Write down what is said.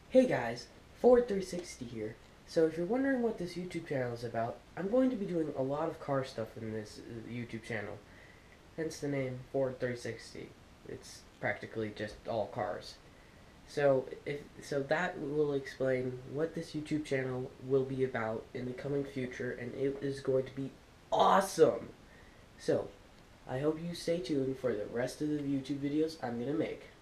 Hey guys, Ford360 here. So if you're wondering what this YouTube channel is about, I'm going to be doing a lot of car stuff in this YouTube channel. Hence the name Ford360. It's practically just all cars. So that will explain what this YouTube channel will be about in the coming future, and it is going to be awesome. So I hope you stay tuned for the rest of the YouTube videos I'm gonna make.